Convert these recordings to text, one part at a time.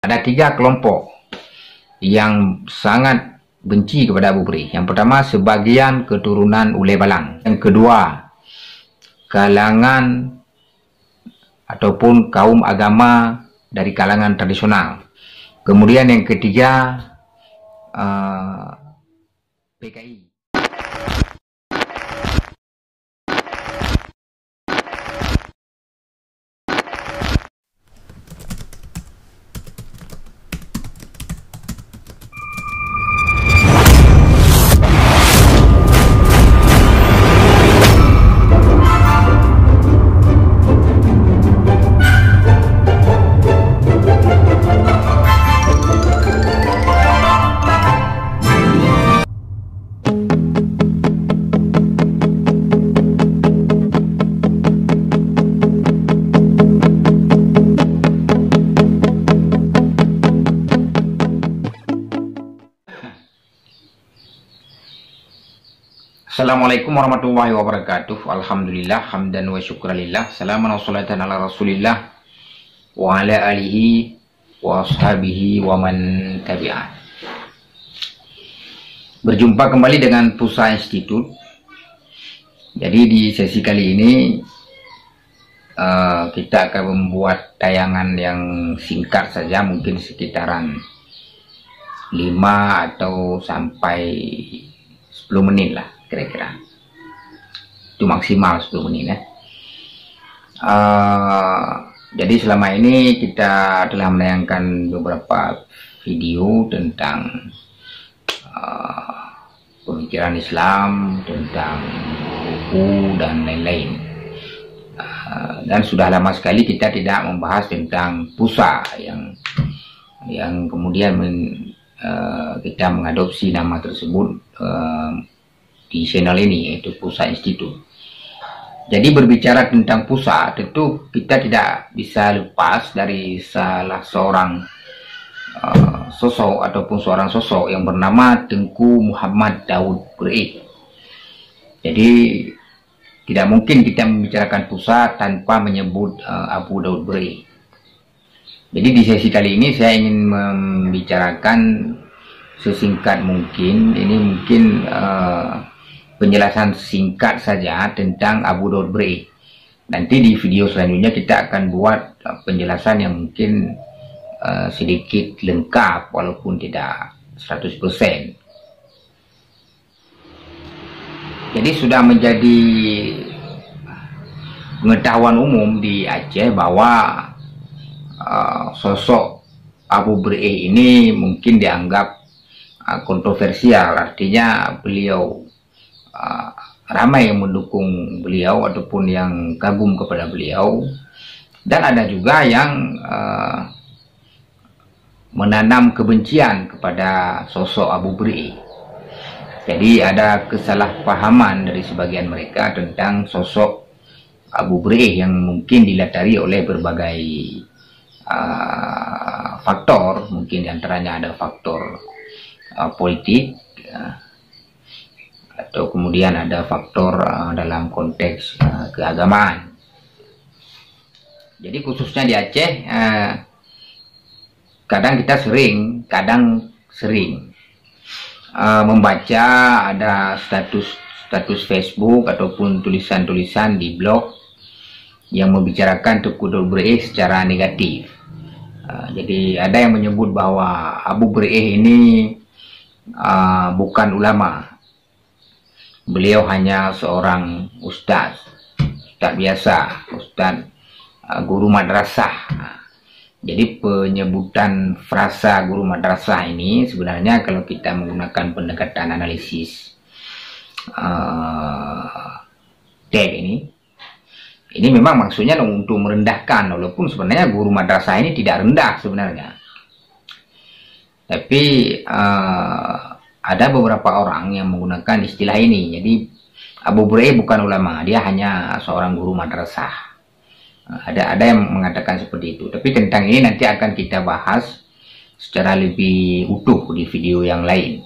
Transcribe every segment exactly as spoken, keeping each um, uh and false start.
Ada tiga kelompok yang sangat benci kepada Abu Beri. Yang pertama, sebagian keturunan Ule Balang. Yang kedua, kalangan ataupun kaum agama dari kalangan tradisional. Kemudian yang ketiga, uh, P K I. Assalamualaikum warahmatullahi wabarakatuh. Alhamdulillah, hamdan wa syukralillah, salaman wa salatan ala rasulillah wa ala alihi wa ashabihi wa man tabi'ah. Berjumpa kembali dengan Pusa Institute. Jadi di sesi kali ini uh, kita akan membuat tayangan yang singkat saja, mungkin sekitaran lima atau sampai sepuluh menit lah kira-kira. Itu maksimal sepuluh menit ya. Uh, jadi selama ini kita telah menayangkan beberapa video tentang uh, pemikiran Islam, tentang buku dan lain-lain. Uh, dan sudah lama sekali kita tidak membahas tentang Pusa yang yang kemudian men, uh, kita mengadopsi nama tersebut uh, di channel ini, yaitu Pusa Institute. Jadi berbicara tentang Pusa, tentu kita tidak bisa lepas dari salah seorang uh, sosok ataupun seorang sosok yang bernama Tengku Muhammad Daud Beri. Jadi tidak mungkin kita membicarakan Pusa tanpa menyebut uh, Abu Daud Beri. Jadi di sesi kali ini saya ingin membicarakan sesingkat mungkin, ini mungkin uh, penjelasan singkat saja tentang Abu Daud Beri. Nanti di video selanjutnya kita akan buat penjelasan yang mungkin uh, sedikit lengkap walaupun tidak seratus persen. Jadi sudah menjadi pengetahuan umum di Aceh bahwa uh, sosok Abu Beri ini mungkin dianggap uh, kontroversial, artinya beliau Uh, ramai yang mendukung beliau ataupun yang kagum kepada beliau, dan ada juga yang uh, menanam kebencian kepada sosok Abu Beri. Jadi ada kesalahpahaman dari sebagian mereka tentang sosok Abu Beri yang mungkin dilatari oleh berbagai uh, faktor. Mungkin diantaranya ada faktor uh, politik, uh, atau kemudian ada faktor uh, dalam konteks uh, keagamaan. Jadi khususnya di Aceh, uh, kadang kita sering, kadang sering uh, membaca ada status status Facebook ataupun tulisan-tulisan di blog yang membicarakan Tengku Daud Beri secara negatif. Uh, jadi ada yang menyebut bahwa Abu Beri ini uh, bukan ulama. Beliau hanya seorang ustaz, ustaz biasa, ustaz uh, guru madrasah. Jadi penyebutan frasa guru madrasah ini sebenarnya kalau kita menggunakan pendekatan analisis uh, tag ini, ini memang maksudnya untuk merendahkan, walaupun sebenarnya guru madrasah ini tidak rendah sebenarnya. Tapi uh, ada beberapa orang yang menggunakan istilah ini. Jadi Abu Beri bukan ulama, dia hanya seorang guru madrasah. Ada ada yang mengatakan seperti itu. Tapi tentang ini nanti akan kita bahas secara lebih utuh di video yang lain.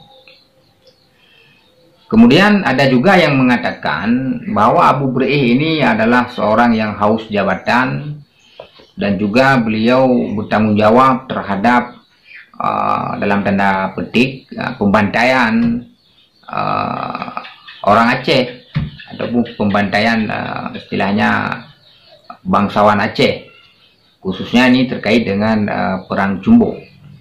Kemudian ada juga yang mengatakan bahwa Abu Beri ini adalah seorang yang haus jabatan, dan juga beliau bertanggung jawab terhadap uh, dalam tanda petik uh, pembantaian uh, orang Aceh ataupun pembantaian uh, istilahnya bangsawan Aceh, khususnya ini terkait dengan uh, perang Jumbo.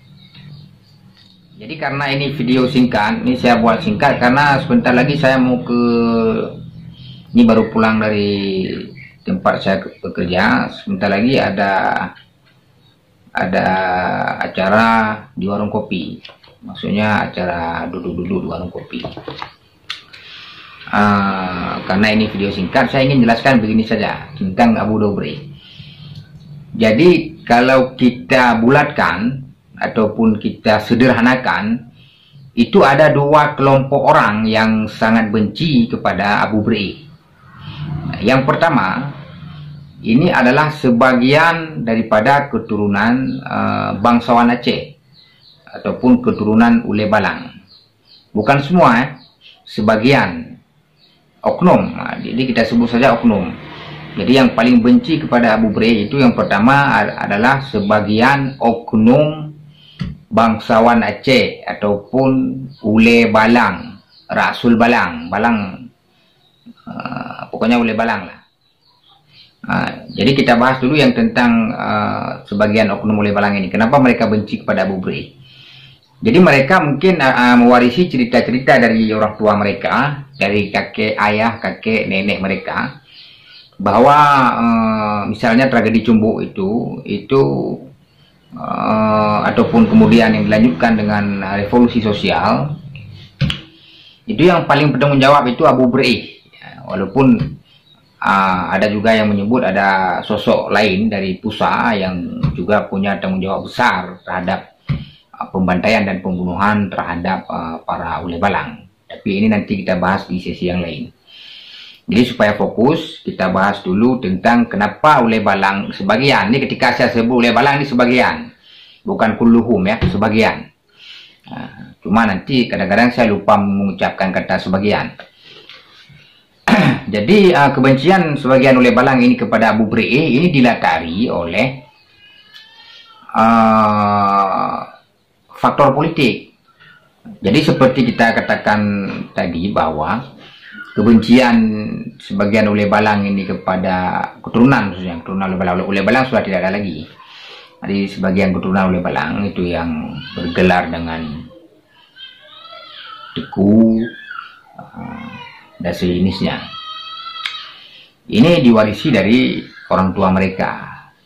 Jadi karena ini video singkat, ini saya buat singkat karena sebentar lagi saya mau ke, ini baru pulang dari tempat saya bekerja, sebentar lagi ada ada acara di warung kopi, maksudnya acara duduk-duduk di warung kopi. Uh, karena ini video singkat, saya ingin jelaskan begini saja tentang Abu Dobre. Jadi kalau kita bulatkan ataupun kita sederhanakan, itu ada dua kelompok orang yang sangat benci kepada Abu Breih. Yang pertama, ini adalah sebagian daripada keturunan uh, bangsawan Aceh ataupun keturunan Ule Balang. Bukan semua, eh? Sebagian oknum. Nah, jadi kita sebut saja oknum. Jadi yang paling benci kepada Abu Breih itu yang pertama adalah sebagian oknum bangsawan Aceh ataupun Ule Balang, Rasul Balang, Balang, uh, pokoknya Ule Balang lah. Uh, jadi kita bahas dulu yang tentang uh, sebagian oknum Ule Balang ini. Kenapa mereka benci kepada Abu Breih? Jadi mereka mungkin uh, mewarisi cerita-cerita dari orang tua mereka, dari kakek ayah, kakek nenek mereka, bahwa uh, misalnya tragedi Jumbo itu, itu Uh, ataupun kemudian yang dilanjutkan dengan revolusi sosial, itu yang paling bertanggung jawab itu Abu Breih. Ya, walaupun uh, ada juga yang menyebut ada sosok lain dari Pusa yang juga punya tanggung jawab besar terhadap uh, pembantaian dan pembunuhan terhadap uh, para Ule Balang. Tapi ini nanti kita bahas di sesi yang lain. Jadi supaya fokus, kita bahas dulu tentang kenapa Ule Balang sebagian. Ini ketika saya sebut Ule Balang ini sebagian, bukan kulluhum ya, sebagian. Nah, cuma nanti kadang-kadang saya lupa mengucapkan kata sebagian. Jadi uh, kebencian sebagian Ule Balang ini kepada Abu Breih ini dilatari oleh uh, faktor politik. Jadi seperti kita katakan tadi bahwa kebencian sebagian Ule Balang ini kepada keturunan, khususnya keturunan Ule Balang, Ule Balang sudah tidak ada lagi. Jadi sebagian keturunan Ule Balang itu yang bergelar dengan Teku uh, dan sejenisnya. Ini diwarisi dari orang tua mereka,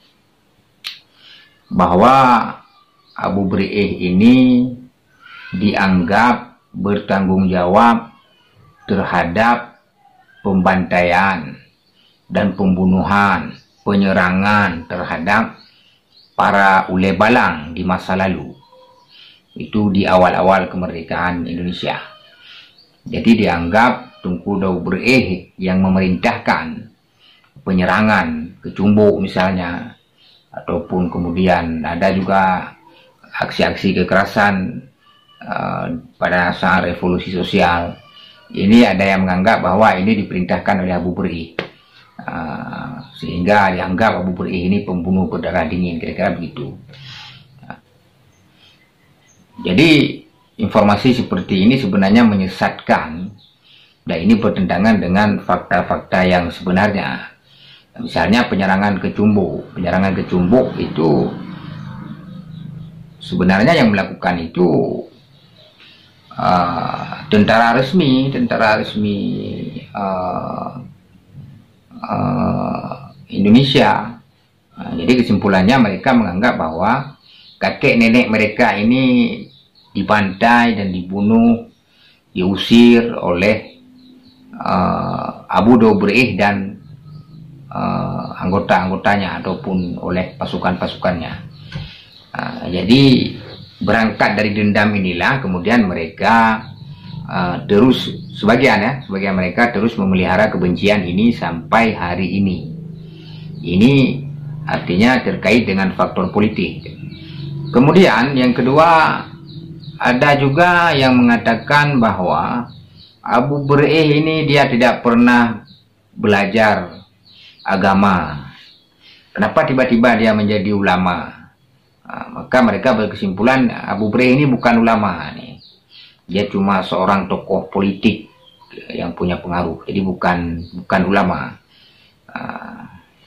bahwa Abu Breih ini dianggap bertanggung jawab terhadap pembantaian dan pembunuhan, penyerangan terhadap para Ule Balang di masa lalu. Itu di awal-awal kemerdekaan Indonesia. Jadi dianggap Tunku Abu Breih yang memerintahkan penyerangan ke Jumbo misalnya, ataupun kemudian ada juga aksi-aksi kekerasan uh, pada saat revolusi sosial. Ini ada yang menganggap bahwa ini diperintahkan oleh Abu Breih, uh, sehingga dianggap Abu Breih ini pembunuh berdarah dingin, kira-kira begitu. Uh, jadi informasi seperti ini sebenarnya menyesatkan, dan ini bertentangan dengan fakta-fakta yang sebenarnya. Misalnya penyerangan ke Jumbo, penyerangan ke Jumbo itu sebenarnya yang melakukan itu Uh, tentara resmi, tentara resmi uh, uh, Indonesia. Uh, jadi kesimpulannya mereka menganggap bahwa kakek nenek mereka ini dibantai dan dibunuh, diusir oleh uh, Abu Breih dan uh, anggota-anggotanya ataupun oleh pasukan-pasukannya. Uh, jadi berangkat dari dendam inilah kemudian mereka uh, terus sebagian ya sebagian mereka terus memelihara kebencian ini sampai hari ini. Ini artinya terkait dengan faktor politik. Kemudian yang kedua, ada juga yang mengatakan bahwa Abu Breih ini dia tidak pernah belajar agama. Kenapa tiba-tiba dia menjadi ulama? Nah, maka mereka berkesimpulan Abu Bre ini bukan ulama nih. Dia cuma seorang tokoh politik yang punya pengaruh. Jadi bukan bukan ulama. Nah,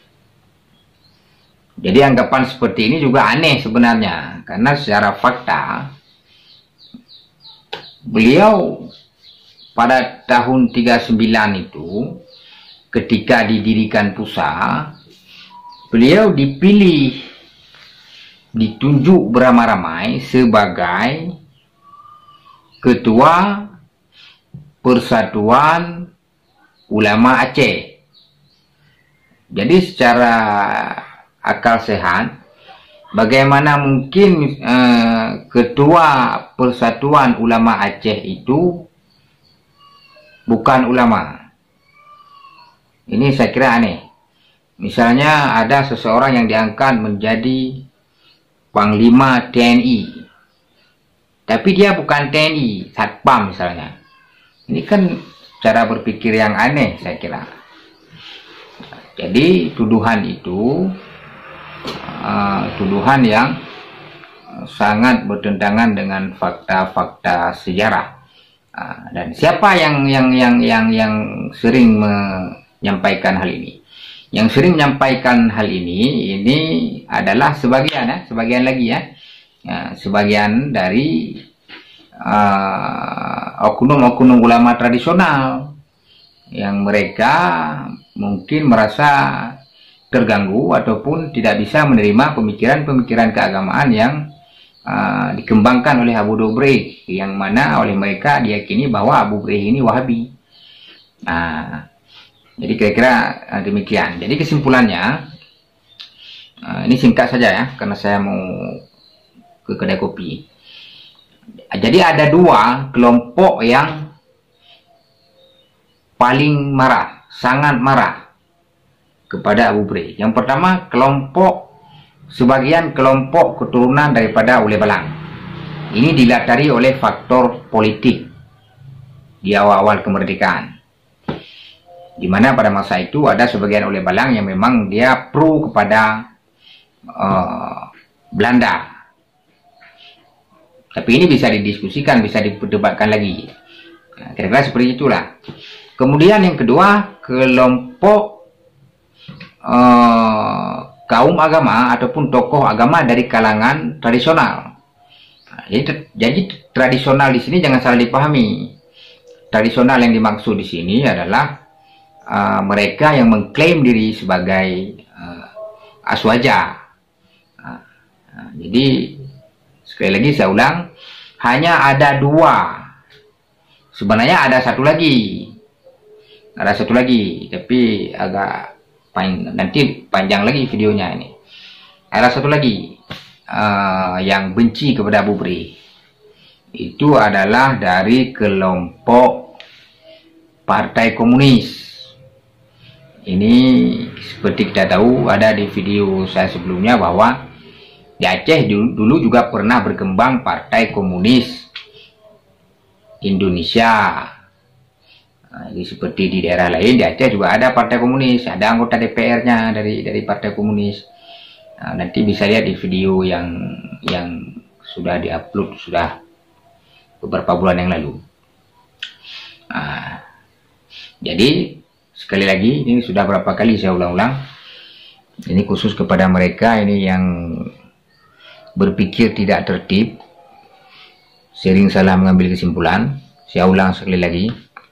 jadi anggapan seperti ini juga aneh sebenarnya, karena secara fakta beliau pada tahun tiga puluh sembilan itu ketika didirikan P U S A, beliau dipilih, ditunjuk beramai-ramai sebagai Ketua Persatuan Ulama Aceh. Jadi secara akal sehat, bagaimana mungkin eh, Ketua Persatuan Ulama Aceh itu bukan ulama? Ini saya kira aneh. Misalnya ada seseorang yang diangkat menjadi Panglima T N I, tapi dia bukan T N I, Satpam misalnya. Ini kan cara berpikir yang aneh, saya kira. Jadi tuduhan itu uh, tuduhan yang sangat bertentangan dengan fakta-fakta sejarah. Uh, dan siapa yang yang yang yang yang sering menyampaikan hal ini? Yang sering menyampaikan hal ini ini adalah sebagian ya, sebagian lagi ya. Ya, sebagian dari oknum-oknum uh, ulama tradisional yang mereka mungkin merasa terganggu ataupun tidak bisa menerima pemikiran-pemikiran keagamaan yang uh, dikembangkan oleh Abu Bre, yang mana oleh mereka diyakini bahwa Abu Bre ini Wahabi. Nah, jadi kira-kira uh, demikian. Jadi kesimpulannya, uh, ini singkat saja ya, karena saya mau ke kedai kopi. Jadi ada dua kelompok yang paling marah, sangat marah kepada Abu Bre. Yang pertama, kelompok sebagian kelompok keturunan daripada Ule Balang. Ini dilatari oleh faktor politik di awal-awal kemerdekaan, di mana pada masa itu ada sebagian Ule Balang yang memang dia pro kepada uh, Belanda. Tapi ini bisa didiskusikan, bisa diperdebatkan lagi. Kira-kira nah, seperti itulah. Kemudian yang kedua, kelompok uh, kaum agama ataupun tokoh agama dari kalangan tradisional. Nah, jadi, jadi tradisional di sini jangan salah dipahami. Tradisional yang dimaksud di sini adalah uh, mereka yang mengklaim diri sebagai uh, aswaja. Nah, nah, jadi sekali lagi saya ulang, hanya ada dua. Sebenarnya ada satu lagi. Ada satu lagi, tapi agak panjang, nanti panjang lagi videonya ini. Ada satu lagi uh, yang benci kepada Abu Bre. Itu adalah dari kelompok Partai Komunis. Ini seperti kita tahu, ada di video saya sebelumnya bahwa di Aceh dulu juga pernah berkembang Partai Komunis Indonesia. Nah, jadi seperti di daerah lain, di Aceh juga ada Partai Komunis, ada anggota D P R-nya dari dari Partai Komunis. Nah, nanti bisa lihat di video yang yang sudah diupload sudah beberapa bulan yang lalu. Nah, jadi sekali lagi, ini sudah berapa kali saya ulang-ulang. Ini khusus kepada mereka ini yang berpikir tidak tertib, sering salah mengambil kesimpulan. Saya ulang sekali lagi.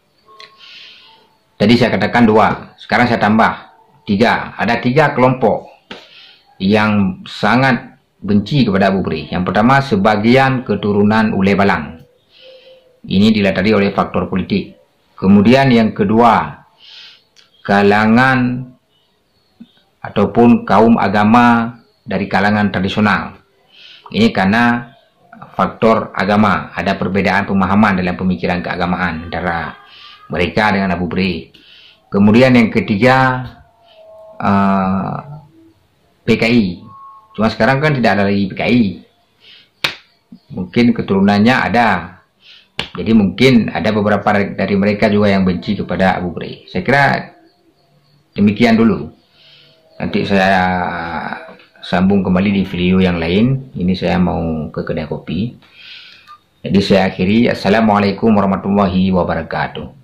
Tadi saya katakan dua, sekarang saya tambah tiga. Ada tiga kelompok yang sangat benci kepada Abu Bre. Yang pertama, sebagian keturunan Ule Balang. Ini dilatari oleh faktor politik. Kemudian yang kedua, kalangan ataupun kaum agama dari kalangan tradisional. Ini karena faktor agama, ada perbedaan pemahaman dalam pemikiran keagamaan antara mereka dengan Abu Bre. Kemudian yang ketiga, uh, P K I. Cuma sekarang kan tidak ada lagi P K I. Mungkin keturunannya ada. Jadi mungkin ada beberapa dari mereka juga yang benci kepada Abu Bre. Saya kira demikian dulu. Nanti saya sambung kembali di video yang lain. Ini saya mau ke kedai kopi. Jadi saya akhiri. Assalamualaikum warahmatullahi wabarakatuh.